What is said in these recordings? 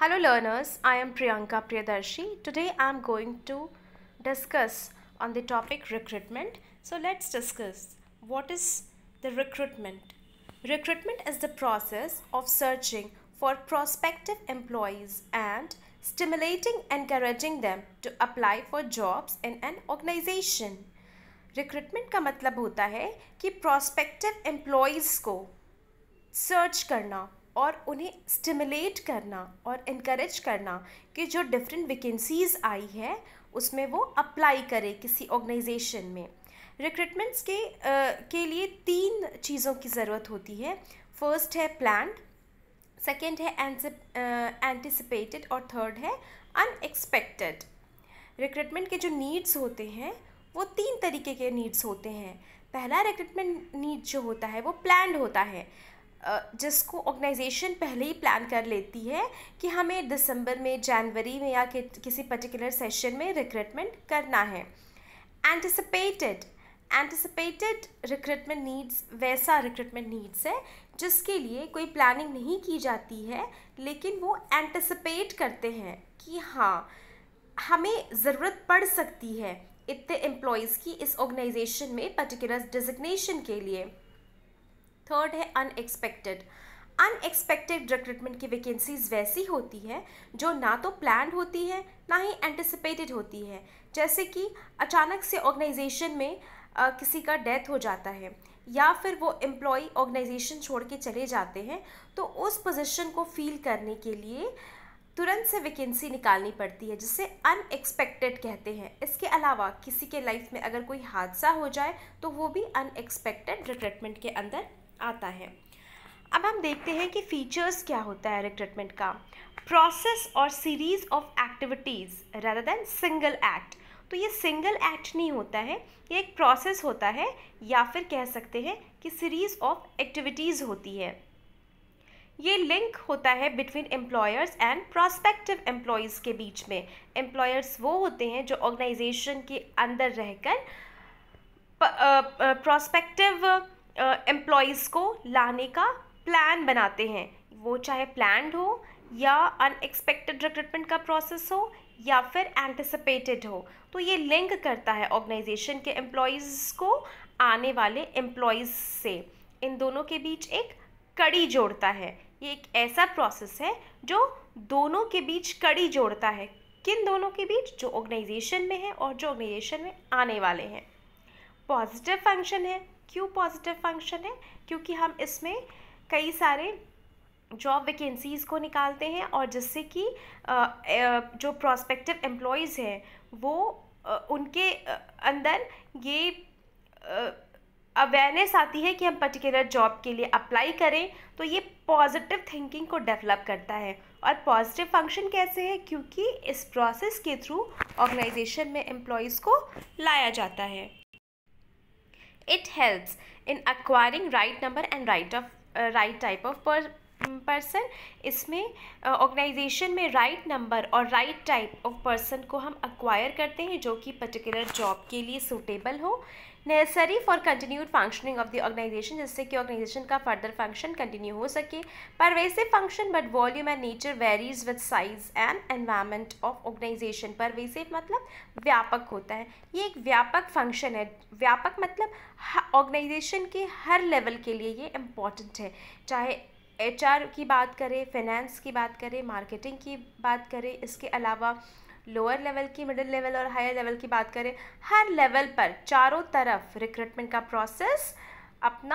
Hello learners, I am Priyanka Priyadarshi. Today I am going to discuss on the topic recruitment. So let's discuss what is the recruitment. Recruitment is the process of searching for prospective employees and stimulating encouraging them to apply for jobs in an organization. Recruitment का मतलब होता है कि prospective employees को search करना और उन्हें stimulate करना और इनकरेज करना कि जो डिफरेंट वैकेंसीज़ आई है उसमें वो अप्लाई करे किसी ऑर्गेनाइजेशन में। रिक्रूटमेंट्स के लिए तीन चीज़ों की ज़रूरत होती है। फर्स्ट है प्लान्ड, सेकंड है एंटिसिपेटेड और थर्ड है अनएक्सपेक्टेड। रिक्रूटमेंट के जो नीड्स होते हैं वो तीन तरीके के नीड्स होते हैं। पहला रिक्रूटमेंट नीड जो होता है वो प्लान्ड होता है, जिसको ऑर्गेनाइजेशन पहले ही प्लान कर लेती है कि हमें दिसंबर में, जनवरी में या किसी पर्टिकुलर सेशन में रिक्रूटमेंट करना है। एंटिसिपेटेड रिक्रूटमेंट नीड्स वैसा रिक्रूटमेंट नीड्स है जिसके लिए कोई प्लानिंग नहीं की जाती है, लेकिन वो एंटिसिपेट करते हैं कि हाँ हमें ज़रूरत पड़ सकती है इतने एम्प्लॉयज़ की इस ऑर्गेनाइजेशन में पर्टिकुलर डिजिग्नेशन के लिए। थर्ड है अनएक्सपेक्टेड रिक्रूटमेंट की वैकेंसीज वैसी होती है जो ना तो प्लान्ड होती है ना ही एंटिसिपेटेड होती है। जैसे कि अचानक से ऑर्गेनाइजेशन में किसी का डेथ हो जाता है या फिर वो एम्प्लॉय ऑर्गेनाइजेशन छोड़ के चले जाते हैं, तो उस पोजीशन को फील करने के लिए तुरंत से वैकेंसी निकालनी पड़ती है, जिसे अनएक्सपेक्टेड कहते हैं। इसके अलावा किसी के लाइफ में अगर कोई हादसा हो जाए तो वो भी अनएक्सपेक्टेड रिक्रूटमेंट के अंदर आता है। अब हम देखते हैं कि फीचर्स क्या होता है रिक्रूटमेंट का। प्रोसेस और series of activities rather than single act. तो ये सिंगल एक्ट नहीं होता है, ये एक प्रोसेस होता है या फिर कह सकते हैं कि सीरीज ऑफ एक्टिविटीज़ होती है। ये लिंक होता है between employers and prospective employees के बीच में। एम्प्लॉयर्स वो होते हैं जो ऑर्गेनाइजेशन के अंदर रहकर प्रॉस्पेक्टिव एम्प्लॉयज़ को लाने का प्लान बनाते हैं, वो चाहे प्लान्ड हो या अनएक्सपेक्टेड रिक्रूटमेंट का प्रोसेस हो या फिर एंटिसिपेटेड हो। तो ये लिंक करता है ऑर्गेनाइजेशन के एम्प्लॉयज़ को आने वाले एम्प्लॉयज़ से, इन दोनों के बीच एक कड़ी जोड़ता है। ये एक ऐसा प्रोसेस है जो दोनों के बीच कड़ी जोड़ता है। किन दोनों के बीच? जो ऑर्गेनाइजेशन में है और जो ऑर्गेनाइजेशन में आने वाले हैं। पॉजिटिव फंक्शन है। क्यों पॉजिटिव फंक्शन है? क्योंकि हम इसमें कई सारे जॉब वैकेंसीज़ को निकालते हैं और जिससे कि जो प्रॉस्पेक्टिव एम्प्लॉयज़ हैं वो उनके अंदर ये अवेयरनेस आती है कि हम पर्टिकुलर जॉब के लिए अप्लाई करें, तो ये पॉजिटिव थिंकिंग को डेवलप करता है। और पॉजिटिव फंक्शन कैसे है? क्योंकि इस प्रोसेस के थ्रू ऑर्गेनाइजेशन में एम्प्लॉयज़ को लाया जाता है। It helps in acquiring right number and right type of person. इसमें ऑर्गेनाइजेशन में राइट नंबर और राइट टाइप ऑफ पर्सन को हम एक्वायर करते हैं जो कि पर्टिकुलर जॉब के लिए सूटेबल हो। Necessary for continued functioning of the organization, जिससे कि ऑर्गेनाइजेशन का फर्दर फंक्शन कंटिन्यू हो सके। Pervasive function but volume and nature varies with size and environment of organization. Pervasive मतलब व्यापक होता है, ये एक व्यापक फंक्शन है। व्यापक मतलब ऑर्गेनाइजेशन के हर लेवल के लिए ये इम्पॉर्टेंट है, चाहे HR की बात करें, फाइनेंस की बात करें, मार्केटिंग की बात करें, इसके अलावा लोअर लेवल की, मिडिल लेवल और हायर लेवल की बात करें, हर लेवल पर चारों तरफ रिक्रूटमेंट का प्रोसेस अपना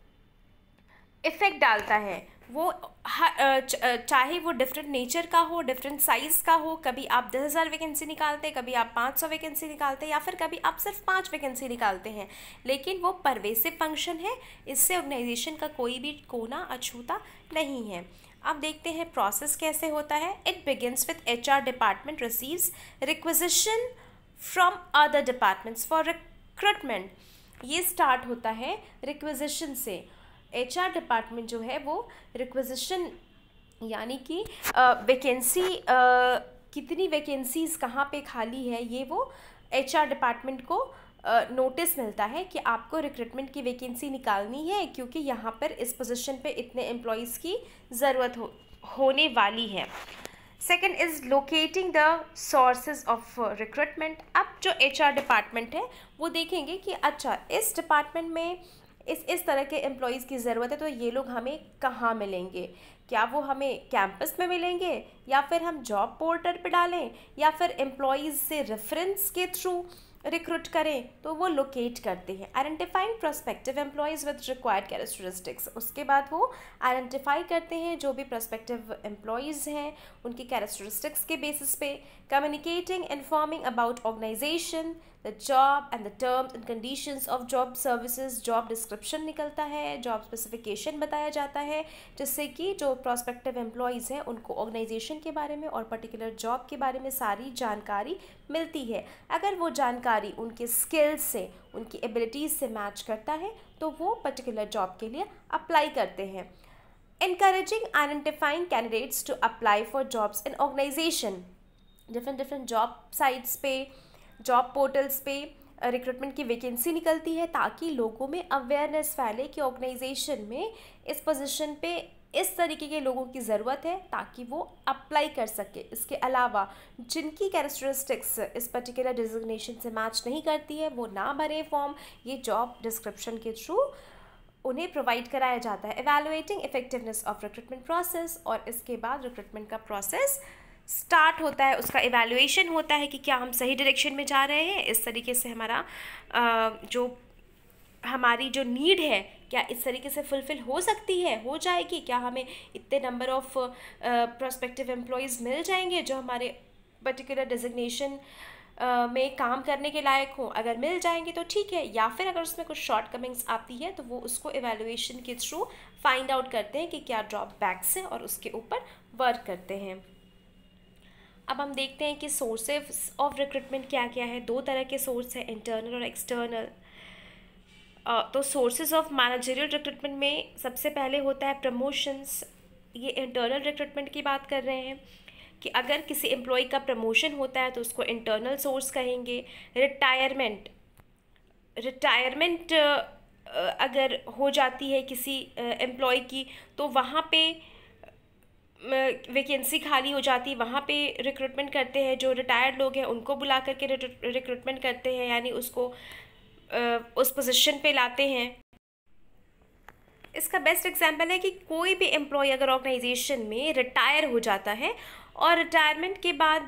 इफ़ेक्ट डालता है। वो चाहे वो डिफरेंट नेचर का हो, डिफरेंट साइज़ का हो। कभी आप 10,000 वैकेंसी निकालते हैं, कभी आप 500 वैकेंसी निकालते हैं या फिर कभी आप सिर्फ 5 वैकेंसी निकालते हैं, लेकिन वो परवेसिव फंक्शन है। इससे ऑर्गेनाइजेशन का कोई भी कोना अछूता नहीं है। अब देखते हैं प्रोसेस कैसे होता है। It begins with HR department receives requisition from other departments for recruitment. ये स्टार्ट होता है रिक्विजिशन से। HR डिपार्टमेंट जो है वो रिक्विजिशन यानी कि वैकेंसी कितनी वैकेंसीज़ कहाँ पे खाली है, ये वो HR डिपार्टमेंट को नोटिस मिलता है कि आपको रिक्रूटमेंट की वैकेंसी निकालनी है, क्योंकि यहाँ पर इस पोजीशन पे इतने एम्प्लॉयज़ की ज़रूरत होने वाली है। Second is locating the sources of recruitment. अब जो HR डिपार्टमेंट है वो देखेंगे कि अच्छा इस डिपार्टमेंट में इस तरह के एम्प्लॉयज़ की ज़रूरत है, तो ये लोग हमें कहाँ मिलेंगे, क्या वो हमें कैंपस में मिलेंगे या फिर हम जॉब पोर्टल पे डालें या फिर एम्प्लॉयज़ से रेफरेंस के थ्रू रिक्रूट करें, तो वो लोकेट करते हैं। Identifying prospective employees with required characteristics, उसके बाद वो आइडेंटिफाई करते हैं जो भी प्रोस्पेक्टिव एम्प्लॉयज़ हैं उनकी कैरेक्टरिस्टिक्स के बेसिस पे। Communicating informing about organization, the job and the terms and conditions of job services, job description निकलता है, जॉब स्पेसिफिकेशन बताया जाता है, जिससे कि जो प्रोस्पेक्टिव एम्प्लॉयज़ हैं उनको ऑर्गेनाइजेशन के बारे में और पर्टिकुलर जॉब के बारे में सारी जानकारी मिलती है। अगर वो जानकारी उनके स्किल्स से, उनकी एबिलिटीज़ से मैच करता है तो वो पर्टिकुलर जॉब के लिए अप्लाई करते हैं। Encouraging identifying candidates to apply for jobs in organization, different job sites पे, जॉब पोर्टल्स पे रिक्रूटमेंट की वैकेंसी निकलती है ताकि लोगों में अवेयरनेस फैले कि ऑर्गेनाइजेशन में इस पोजीशन पे इस तरीके के लोगों की ज़रूरत है ताकि वो अप्लाई कर सके। इसके अलावा जिनकी कैरेक्टरिस्टिक्स इस पर्टिकुलर डिजिग्नेशन से मैच नहीं करती है वो ना भरे फॉर्म, ये जॉब डिस्क्रिप्शन के थ्रू उन्हें प्रोवाइड कराया जाता है। Evaluating effectiveness of recruitment process, और इसके बाद रिक्रूटमेंट का प्रोसेस स्टार्ट होता है, उसका इवैल्यूएशन होता है कि क्या हम सही डायरेक्शन में जा रहे हैं, इस तरीके से हमारा जो हमारी जो नीड है क्या इस तरीके से फुलफ़िल हो सकती है, हो जाएगी, क्या हमें इतने नंबर ऑफ प्रोस्पेक्टिव एम्प्लॉयज़ मिल जाएंगे जो हमारे पर्टिकुलर डिजिग्नेशन में काम करने के लायक हो। अगर मिल जाएंगे तो ठीक है, या फिर अगर उसमें कुछ शॉर्ट कमिंग्स आती है तो वो उसको एवैल्यूएशन के थ्रू फाइंड आउट करते हैं कि क्या ड्रॉप बैक्स है और उसके ऊपर वर्क करते हैं। अब हम देखते हैं कि सोर्सेस ऑफ रिक्रूटमेंट क्या क्या है। दो तरह के सोर्स हैं, इंटरनल और एक्सटर्नल। तो सोर्सेज ऑफ मैनेजरियल रिक्रूटमेंट में सबसे पहले होता है प्रमोशंस। ये इंटरनल रिक्रूटमेंट की बात कर रहे हैं कि अगर किसी एम्प्लॉय का प्रमोशन होता है तो उसको इंटरनल सोर्स कहेंगे। रिटायरमेंट अगर हो जाती है किसी एम्प्लॉय की तो वहाँ पे वैकेंसी खाली हो जाती है, वहाँ पे रिक्रूटमेंट करते हैं, जो रिटायर्ड लोग हैं उनको बुला करके रिक्रूटमेंट करते हैं, यानी उसको उस पोजीशन पे लाते हैं। इसका बेस्ट एग्जांपल है कि कोई भी एम्प्लॉय अगर ऑर्गेनाइजेशन में रिटायर हो जाता है और रिटायरमेंट के बाद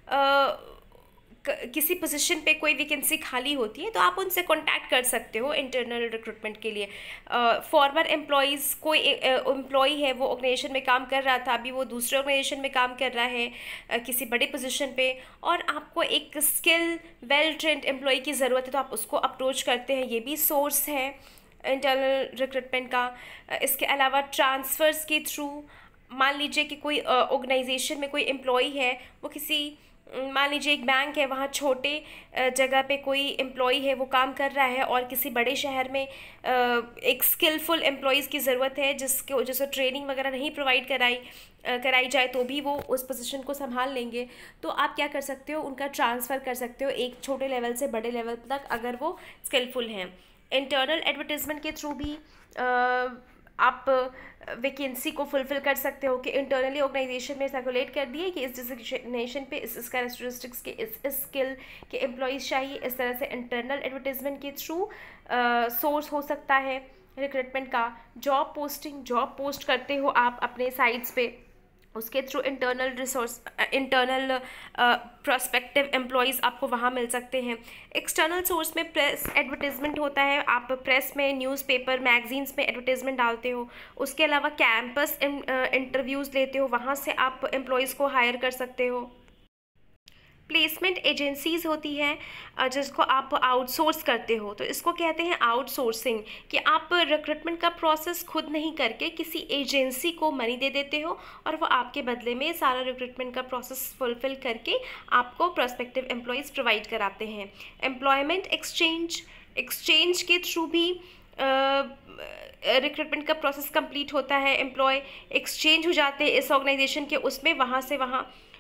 किसी पोजीशन पे कोई वैकेंसी खाली होती है तो आप उनसे कांटेक्ट कर सकते हो इंटरनल रिक्रूटमेंट के लिए। फॉर्मर एम्प्लॉयज़, कोई एम्प्लॉय है वो ऑर्गेनाइजेशन में काम कर रहा था, अभी वो दूसरे ऑर्गेनाइजेशन में काम कर रहा है किसी बड़े पोजीशन पे, और आपको एक स्किल वेल ट्रेंड एम्प्लॉय की ज़रूरत है तो आप उसको अप्रोच करते हैं, ये भी सोर्स है इंटरनल रिक्रूटमेंट का। इसके अलावा ट्रांसफ़र्स के थ्रू, मान लीजिए कि कोई ऑर्गेनाइजेशन में कोई एम्प्लॉय है, वो किसी, मान लीजिए एक बैंक है, वहाँ छोटे जगह पे कोई एम्प्लॉय है वो काम कर रहा है और किसी बड़े शहर में एक स्किलफुल एम्प्लॉयज़ की ज़रूरत है जिसको ट्रेनिंग वगैरह नहीं प्रोवाइड कराई जाए तो भी वो उस पोजीशन को संभाल लेंगे। तो आप क्या कर सकते हो, उनका ट्रांसफ़र कर सकते हो एक छोटे लेवल से बड़े लेवल तक अगर वो स्किलफुल हैं। इंटरनल एडवर्टीज़मेंट के थ्रू भी आप वैकेंसी को फुलफ़िल कर सकते हो कि इंटरनली ऑर्गेनाइजेशन में सर्कुलेट कर दिए कि इस डिजिग्नेशन पे इस कैरेक्टरिस्टिक्स के इस स्किल के एम्प्लॉयज़ चाहिए। इस तरह से इंटरनल एडवर्टीज़मेंट के थ्रू सोर्स हो सकता है रिक्रूटमेंट का। जॉब पोस्ट करते हो आप अपने साइट्स पे, उसके थ्रू इंटरनल प्रोस्पेक्टिव एम्प्लॉयज़ आपको वहाँ मिल सकते हैं। एक्सटर्नल सोर्स में प्रेस एडवर्टीज़मेंट होता है, आप प्रेस में, न्यूज़पेपर, मैगजीन्स में एडवर्टीज़मेंट डालते हो। उसके अलावा कैंपस इंटरव्यूज़ लेते हो, वहाँ से आप एम्प्लॉयज़ को हायर कर सकते हो। प्लेसमेंट एजेंसीज़ होती हैं जिसको आप आउटसोर्स करते हो, तो इसको कहते हैं आउटसोर्सिंग, कि आप रिक्रूटमेंट का प्रोसेस खुद नहीं करके किसी एजेंसी को मनी दे देते हो और वो आपके बदले में सारा रिक्रूटमेंट का प्रोसेस फुलफ़िल करके आपको प्रोस्पेक्टिव एम्प्लॉयज़ प्रोवाइड कराते हैं। एम्प्लॉयमेंट एक्सचेंज के थ्रू भी रिक्रूटमेंट का प्रोसेस कंप्लीट होता है। एम्प्लॉय एक्सचेंज हो जाते हैं इस ऑर्गेनाइजेशन के उसमें, वहाँ से वहाँ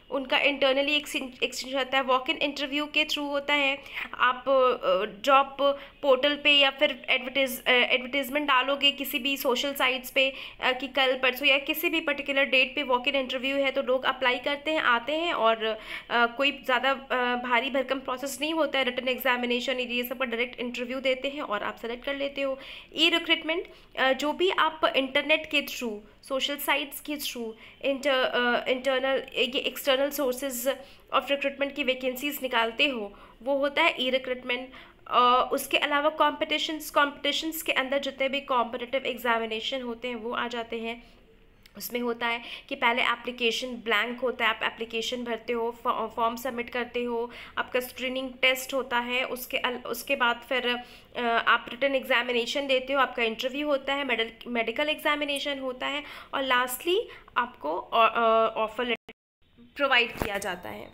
उनका इंटरनली एक्सचेंज होता है, वॉक इन इंटरव्यू के थ्रू होता है। आप जॉब पोर्टल पे या फिर एडवर्टीजमेंट डालोगे किसी भी सोशल साइट्स पे कि कल परसों या किसी भी पर्टिकुलर डेट पे वॉक इन इंटरव्यू है, तो लोग अप्लाई करते हैं, आते हैं, और कोई ज़्यादा भारी भरकम प्रोसेस नहीं होता है, रिटन एग्जामिनेशन ये सब का डायरेक्ट इंटरव्यू देते हैं और आप सेलेक्ट कर लेते हो। ई रिक्रूटमेंट, जो भी आप इंटरनेट के थ्रू, सोशल साइट्स के थ्रू, इंटरनल ये एक्सटर्नल सोर्सेज ऑफ रिक्रूटमेंट की वैकेंसीज निकालते हो, वो होता है ई रिक्रूटमेंट। उसके अलावा कॉम्पिटिशन्स के अंदर जितने भी कॉम्पिटिटिव एग्जामिनेशन होते हैं वो आ जाते हैं। उसमें होता है कि पहले एप्लीकेशन ब्लैंक होता है, आप एप्लीकेशन भरते हो, फॉर्म सबमिट करते हो, आपका स्क्रीनिंग टेस्ट होता है, उसके बाद फिर आप रिटन एग्जामिनेशन देते हो, आपका इंटरव्यू होता है, मेडिकल एग्जामिनेशन होता है, और लास्टली आपको ऑफर लेटर प्रोवाइड किया जाता है।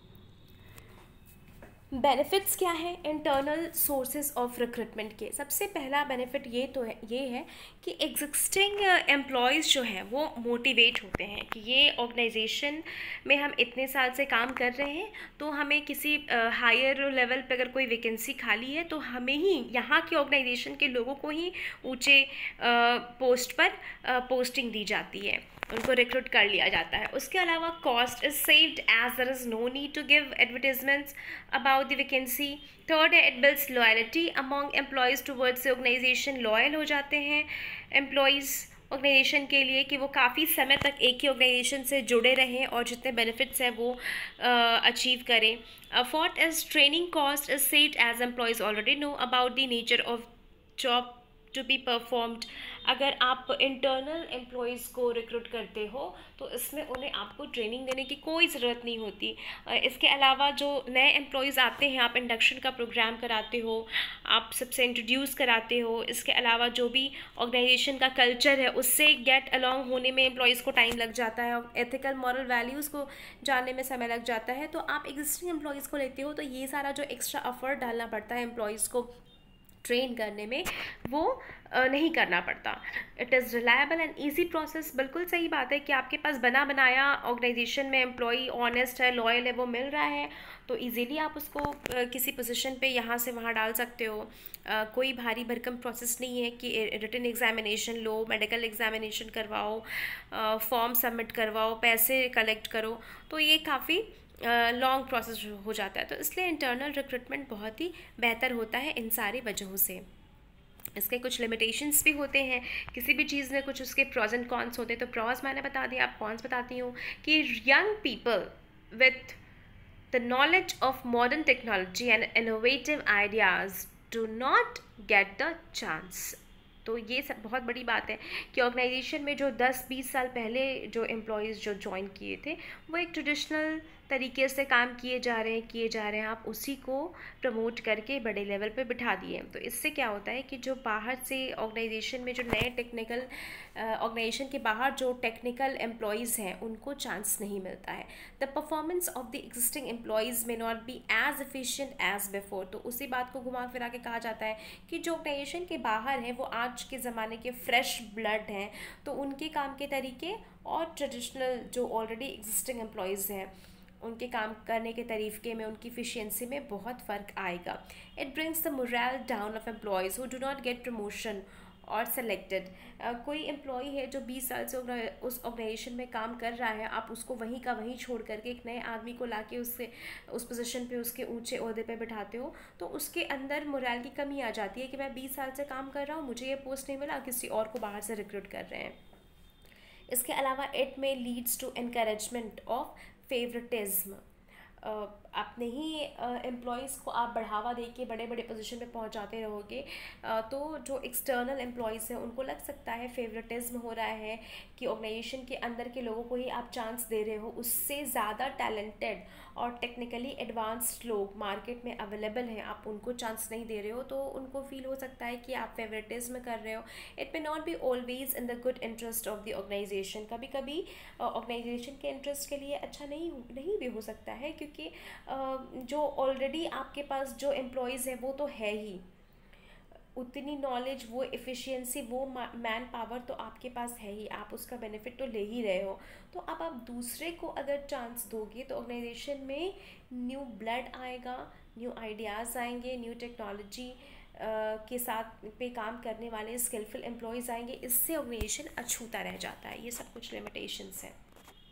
बेनिफिट्स क्या है इंटरनल सोर्सेज ऑफ रिक्रूटमेंट के? सबसे पहला बेनिफिट ये है कि एग्जिस्टिंग एम्प्लॉयज़ जो हैं वो मोटिवेट होते हैं कि ये ऑर्गेनाइजेशन में हम इतने साल से काम कर रहे हैं, तो हमें किसी हायर लेवल पे अगर कोई वैकेंसी खाली है तो हमें ही, यहाँ के ऑर्गेनाइजेशन के लोगों को ही ऊँचे पोस्ट पर पोस्टिंग दी जाती है, उनको रिक्रूट कर लिया जाता है। उसके अलावा cost is saved as there is no need to give advertisements about the vacancy. Third है, it builds loyalty among employees towards the organisation. Loyal हो जाते हैं एम्प्लॉयज़ ऑर्गेनाइजेशन के लिए कि वो काफ़ी समय तक एक ही ऑर्गेनाइजेशन से जुड़े रहें और जितने बेनिफिट्स हैं वो अचीव करें। Fourth is training cost is saved as employees already know about the nature of job to be performed. अगर आप इंटरनल एम्प्लॉयज़ को रिक्रूट करते हो तो इसमें उन्हें आपको ट्रेनिंग देने की कोई ज़रूरत नहीं होती। इसके अलावा जो नए एम्प्लॉयज़ आते हैं, आप इंडक्शन का प्रोग्राम कराते हो, आप सबसे इंट्रोड्यूस कराते हो। इसके अलावा जो भी ऑर्गेनाइजेशन का कल्चर है उससे गेट अलॉन्ग होने में एम्प्लॉयज़ को टाइम लग जाता है, और एथिकल मॉरल वैल्यूज़ को जानने में समय लग जाता है। तो आप एग्जिस्टिंग एम्प्लॉयज़ को लेते हो तो ये सारा जो एक्स्ट्रा एफर्ट डालना पड़ता है एम्प्लॉयज़ को ट्रेन करने में, वो नहीं करना पड़ता। It is reliable and easy process. बिल्कुल सही बात है कि आपके पास बना बनाया ऑर्गेनाइजेशन में एम्प्लॉई ऑनेस्ट है, लॉयल है, वो मिल रहा है, तो इजीली आप उसको किसी पोजीशन पे यहाँ से वहाँ डाल सकते हो। कोई भारी भरकम प्रोसेस नहीं है कि रिटन एग्जामिनेशन लो, मेडिकल एग्जामिनेशन करवाओ, फॉर्म सबमिट करवाओ, पैसे कलेक्ट करो, तो ये काफ़ी लॉन्ग प्रोसेस हो जाता है। तो इसलिए इंटरनल रिक्रूटमेंट बहुत ही बेहतर होता है इन सारी वजहों से। इसके कुछ लिमिटेशंस भी होते हैं, किसी भी चीज़ में कुछ उसके प्रॉज एंड कॉन्स होते हैं। तो प्रॉज मैंने बता दिया, आप कॉन्स बताती हूँ कि young people with the knowledge of modern technology and innovative ideas do not get the chance. तो ये सब बहुत बड़ी बात है कि ऑर्गेनाइजेशन में जो 10-20 साल पहले जो एम्प्लॉयज़ जो ज्वाइन किए थे वो एक ट्रेडिशनल तरीके से काम किए जा रहे हैं, आप उसी को प्रमोट करके बड़े लेवल पे बिठा दिए। तो इससे क्या होता है कि जो बाहर से ऑर्गेनाइजेशन में जो नए टेक्निकल ऑर्गेनाइजेशन के बाहर जो टेक्निकल एम्प्लॉयज़ हैं उनको चांस नहीं मिलता है। The performance of the existing employees may not be as efficient as before. तो उसी बात को घुमा फिरा के कहा जाता है कि जो ऑर्गेनाइजेशन के बाहर हैं वो आज के ज़माने के फ्रेश ब्लड हैं, तो उनके काम के तरीके और ट्रेडिशनल जो ऑलरेडी एग्जिस्टिंग एम्प्लॉयज़ हैं उनके काम करने के तरीके में, उनकी एफिशिएंसी में बहुत फ़र्क आएगा। It brings the moral down of employees who do not get promotion और सेलेक्टेड। कोई एम्प्लॉय है जो 20 साल से उस ऑर्गेनाइजेशन में काम कर रहा है, आप उसको वहीं का वहीं छोड़ करके एक नए आदमी को लाके उससे उस पोजीशन पे, उसके ऊंचे ओहदे पे बिठाते हो, तो उसके अंदर मोरल की कमी आ जाती है कि मैं 20 साल से काम कर रहा हूँ, मुझे ये पोस्ट नहीं मिला, किसी और को बाहर से रिक्रूट कर रहे हैं। इसके अलावा it may leads to encouragement of favouritism. अपने ही एम्प्लॉयज़ को आप बढ़ावा दे के बड़े बड़े पोजीशन पे पहुंचाते रहोगे, तो जो एक्सटर्नल एम्प्लॉयज़ हैं उनको लग सकता है फेवरेटिज्म हो रहा है कि ऑर्गेनाइजेशन के अंदर के लोगों को ही आप चांस दे रहे हो, उससे ज़्यादा टैलेंटेड और टेक्निकली एडवांस्ड लोग मार्केट में अवेलेबल हैं, आप उनको चांस नहीं दे रहे हो, तो उनको फील हो सकता है कि आप फेवरेटिज्म कर रहे हो। It may not be always in the good interest of the organisation. कभी कभी ऑर्गेनाइजेशन के इंटरेस्ट के लिए अच्छा नहीं भी हो सकता है, क्योंकि जो ऑलरेडी आपके पास जो एम्प्लॉयज़ हैं वो तो है ही, उतनी नॉलेज, वो एफिशिएंसी, वो मैन पावर तो आपके पास है ही, आप उसका बेनिफिट तो ले ही रहे हो। तो अब आप दूसरे को अगर चांस दोगे तो ऑर्गेनाइजेशन में न्यू ब्लड आएगा, न्यू आइडियाज़ आएंगे, न्यू टेक्नोलॉजी के साथ पे काम करने वाले स्किलफुल एम्प्लॉयज़ आएंगे। इससे ऑर्गेनाइजेशन अछूता रह जाता है। ये सब कुछ लिमिटेशंस हैं।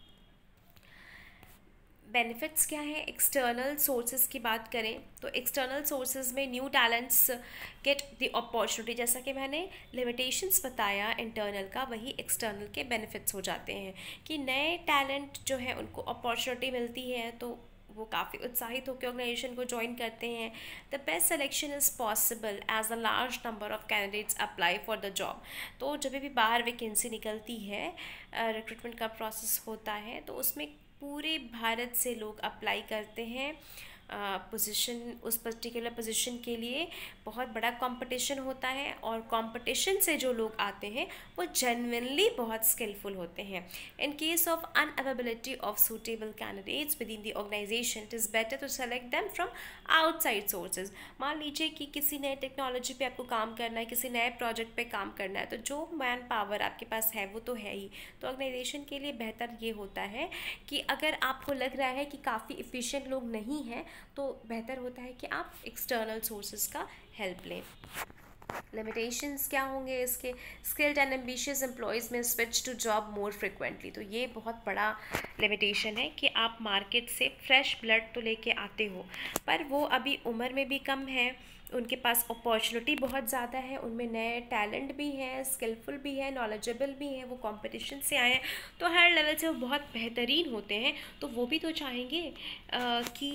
बेनिफिट्स क्या है? एक्सटर्नल सोर्सेज की बात करें तो एक्सटर्नल सोर्सेज में new talents get the opportunity. जैसा कि मैंने लिमिटेशंस बताया इंटरनल का, वही एक्सटर्नल के बेनिफिट्स हो जाते हैं कि नए टैलेंट जो है उनको अपॉर्चुनिटी मिलती है, तो वो काफ़ी उत्साहित होकर ऑर्गेनाइजेशन को ज्वाइन करते हैं। The best selection is possible as a large number of candidates apply for the job. तो जब भी बाहर वैकेंसी निकलती है, रिक्रूटमेंट का प्रोसेस होता है, तो उसमें पूरे भारत से लोग अप्लाई करते हैं पोजीशन, उस पर्टिकुलर पोजीशन के लिए बहुत बड़ा कंपटीशन होता है, और कंपटीशन से जो लोग आते हैं वो जेन्युइनली बहुत स्किलफुल होते हैं। In case of unavailability of suitable candidates within the organisation, it is better to select them from outside sources. मान लीजिए कि किसी नए टेक्नोलॉजी पे आपको काम करना है, किसी नए प्रोजेक्ट पे काम करना है, तो जो मैन पावर आपके पास है वो तो है ही। तो ऑर्गेनाइजेशन के लिए बेहतर ये होता है कि अगर आपको लग रहा है कि काफ़ी इफ़िशिएंट लोग नहीं हैं, तो बेहतर होता है कि आप एक्सटर्नल सोर्सेज का हेल्प लें। लिमिटेशंस क्या होंगे इसके? Skilled and ambitious employees may switch to job more frequently. तो ये बहुत बड़ा लिमिटेशन है कि आप मार्केट से फ्रेश ब्लड तो लेके आते हो, पर वो अभी उम्र में भी कम है, उनके पास अपॉर्चुनिटी बहुत ज़्यादा है, उनमें नए टैलेंट भी हैं, स्किलफुल भी है, नॉलेजेबल भी हैं, वो कंपटीशन से आए हैं, तो हर लेवल से वो बहुत बेहतरीन होते हैं। तो वो भी तो चाहेंगे कि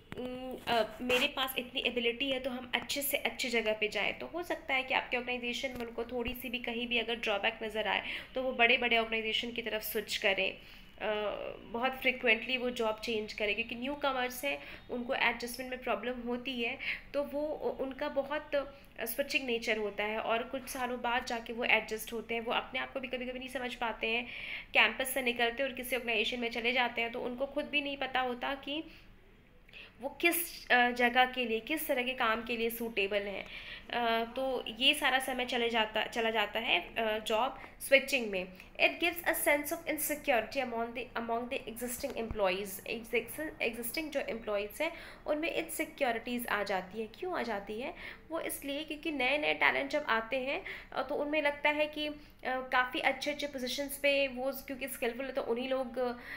मेरे पास इतनी एबिलिटी है तो हम अच्छे से अच्छी जगह पे जाएं। तो हो सकता है कि आपके ऑर्गेनाइजेशन में उनको थोड़ी सी भी कहीं भी अगर ड्रॉबैक नज़र आए तो वो बड़े बड़े ऑर्गेनाइजेशन की तरफ स्विच करें, बहुत फ्रिक्वेंटली वो जॉब चेंज करें, क्योंकि न्यू कमर्स हैं, उनको एडजस्टमेंट में प्रॉब्लम होती है, तो वो उनका बहुत स्विचिंग नेचर होता है, और कुछ सालों बाद जाके वो एडजस्ट होते हैं। वो अपने आप को भी कभी कभी नहीं समझ पाते हैं, कैंपस से निकलते और किसी ऑर्गेनाइजेशन में चले जाते हैं, तो उनको खुद भी नहीं पता होता कि वो किस जगह के लिए, किस तरह के काम के लिए सूटेबल है। तो ये सारा समय चला जाता है जॉब स्विचिंग में। It gives a sense of insecurity among the existing employees. Existing जो एम्प्लॉयज़ हैं उनमें इनसिक्योरिटीज़ आ जाती है। क्यों आ जाती है? वो इसलिए क्योंकि नए नए टैलेंट जब आते हैं तो उनमें लगता है कि काफ़ी अच्छे अच्छे पोजीशंस पे वो क्योंकि स्किलफुल है तो उन्हीं लोग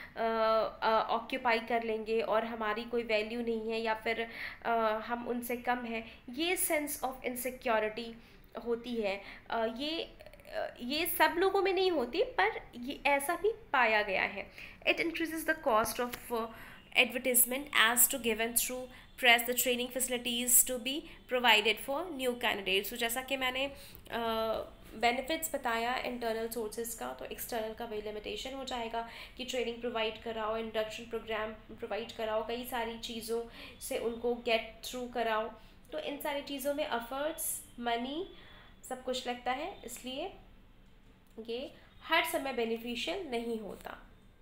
ऑक्यूपाई कर लेंगे, और हमारी कोई वैल्यू नहीं है, या फिर हम उनसे कम हैं। ये सेंस ऑफ इनसिक्योरिटी होती है। ये सब लोगों में नहीं होती, पर ये ऐसा भी पाया गया है। It increases the cost of advertisement as to given through press the training facilities to be provided for new candidates। तो जैसा कि मैंने बेनिफिट्स बताया इंटरनल सोर्सेज का, तो एक्सटर्नल का वही लिमिटेशन हो जाएगा कि ट्रेनिंग प्रोवाइड कराओ, इंडक्शन प्रोग्राम प्रोवाइड कराओ, कई सारी चीज़ों से उनको गेट थ्रू कराओ। तो इन सारी चीज़ों में एफर्ट्स, मनी, सब कुछ लगता है, इसलिए ये हर समय बेनिफिशियल नहीं होता।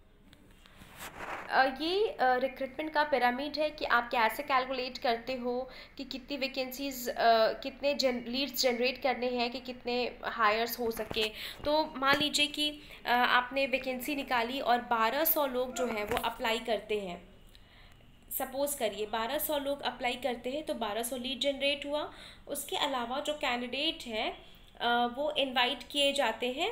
ये रिक्रूटमेंट का पिरामिड है कि आप कैसे कैलकुलेट करते हो कि कितनी वैकेंसीज़, कितने लीड्स जनरेट करने हैं कि कितने हायर्स हो सके। तो मान लीजिए कि आपने वैकेंसी निकाली और 1200 लोग जो हैं वो अप्लाई करते हैं। सपोज़ करिए 1200 लोग अप्लाई करते हैं तो 1200 लीड जनरेट हुआ। उसके अलावा जो कैंडिडेट हैं वो इनवाइट किए जाते हैं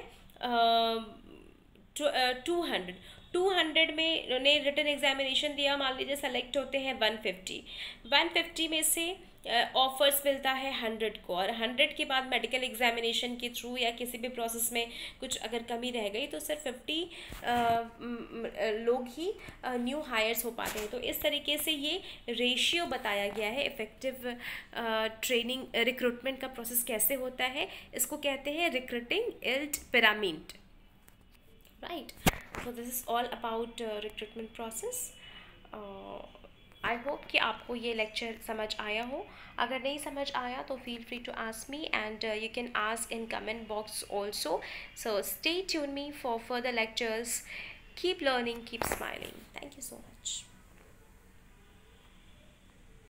200 में उन्होंने रिटन एग्जामिनेशन दिया, मान लीजिए सेलेक्ट होते हैं 150 में से ऑफर्स मिलता है 100 को, और 100 के बाद मेडिकल एग्जामिनेशन के थ्रू या किसी भी प्रोसेस में कुछ अगर कमी रह गई तो सिर्फ 50 लोग ही न्यू हायर्स हो पाते हैं। तो इस तरीके से ये रेशियो बताया गया है। इफ़ेक्टिव ट्रेनिंग रिक्रूटमेंट का प्रोसेस कैसे होता है, इसको कहते हैं recruiting yield pyramid, right. So this is all about recruitment process. I hope कि आपको ये लेक्चर समझ आया हो। अगर नहीं समझ आया तो feel free to ask me, and you can ask in comment box also. So stay tune me for further lectures. Keep learning, keep smiling. Thank you so much.